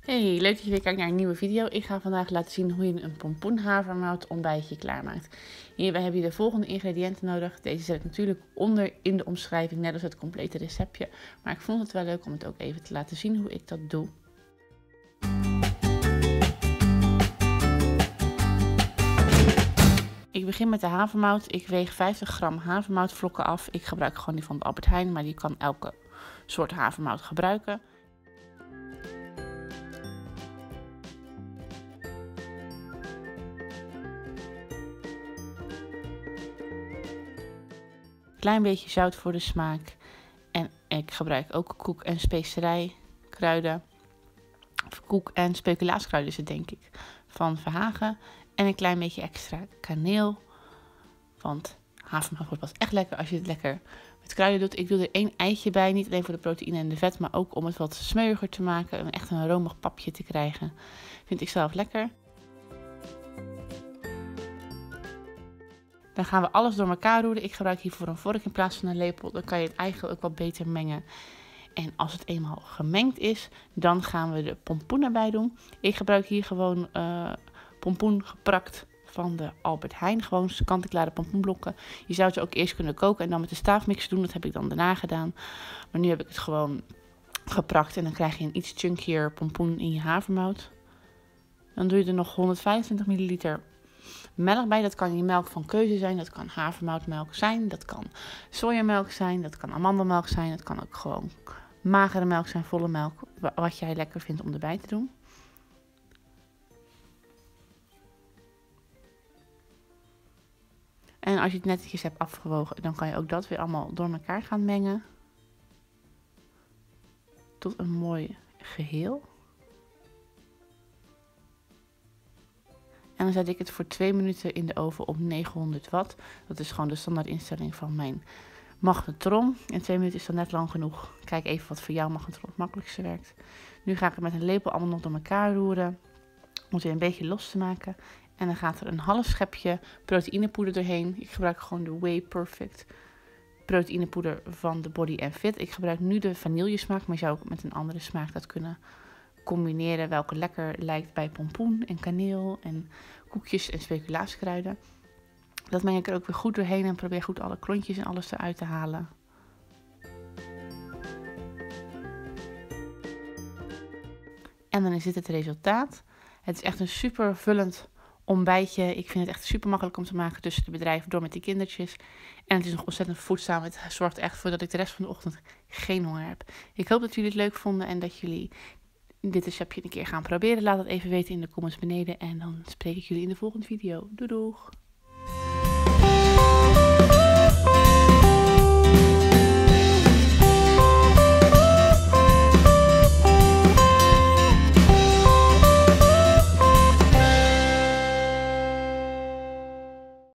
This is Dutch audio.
Hey, leuk dat je weer kijkt naar een nieuwe video. Ik ga vandaag laten zien hoe je een pompoenhavermout ontbijtje klaarmaakt. Hierbij heb je de volgende ingrediënten nodig. Deze zet ik natuurlijk onder in de omschrijving, net als het complete receptje. Maar ik vond het wel leuk om het ook even te laten zien hoe ik dat doe. Ik begin met de havermout. Ik weeg 50 gram havermoutvlokken af. Ik gebruik gewoon die van de Albert Heijn, maar je kan elke soort havermout gebruiken. Klein beetje zout voor de smaak. En ik gebruik ook koek- en specerijkruiden. Of koek- en speculaaskruiden is het, denk ik. Van Verhagen. En een klein beetje extra kaneel. Want havermout wordt pas echt lekker als je het lekker met kruiden doet. Ik doe er 1 eitje bij. Niet alleen voor de proteïne en de vet. Maar ook om het wat smeuiger te maken. En echt een romig papje te krijgen. Vind ik zelf lekker. Dan gaan we alles door elkaar roeren. Ik gebruik hiervoor een vork in plaats van een lepel. Dan kan je het eigenlijk ook wat beter mengen. En als het eenmaal gemengd is, dan gaan we de pompoen erbij doen. Ik gebruik hier gewoon pompoen geprakt van de Albert Heijn. Gewoon kant-en-klare pompoenblokken. Je zou het ook eerst kunnen koken en dan met de staafmixer doen. Dat heb ik dan daarna gedaan. Maar nu heb ik het gewoon geprakt. En dan krijg je een iets chunkier pompoen in je havermout. Dan doe je er nog 125 milliliter melk bij. Dat kan je melk van keuze zijn. Dat kan havermoutmelk zijn. Dat kan sojamelk zijn. Dat kan amandelmelk zijn. Dat kan ook gewoon magere melk zijn, volle melk. Wat jij lekker vindt om erbij te doen. En als je het netjes hebt afgewogen, dan kan je ook dat weer allemaal door elkaar gaan mengen. Tot een mooi geheel. En dan zet ik het voor 2 minuten in de oven op 900 watt. Dat is gewoon de standaard instelling van mijn magnetron. En 2 minuten is dan net lang genoeg. Kijk even wat voor jouw magnetron het makkelijkste werkt. Nu ga ik het met een lepel allemaal nog door elkaar roeren. Om het weer een beetje los te maken. En dan gaat er een half schepje proteïnepoeder doorheen. Ik gebruik gewoon de Whey Perfect proteïnepoeder van de Body & Fit. Ik gebruik nu de vanillesmaak, maar je zou ook met een andere smaak dat kunnen combineren. Welke lekker lijkt bij pompoen en kaneel en koekjes en speculaaskruiden. Dat meng ik er ook weer goed doorheen en probeer goed alle klontjes en alles eruit te halen. En dan is dit het resultaat. Het is echt een super vullend ontbijtje. Ik vind het echt super makkelijk om te maken tussen de bedrijven door met die kindertjes. En het is nog ontzettend voedzaam. Het zorgt er echt voor dat ik de rest van de ochtend geen honger heb. Ik hoop dat jullie het leuk vonden en dat jullie dit receptje een keer gaan proberen. Laat het even weten in de comments beneden en dan spreek ik jullie in de volgende video. Doei doeg!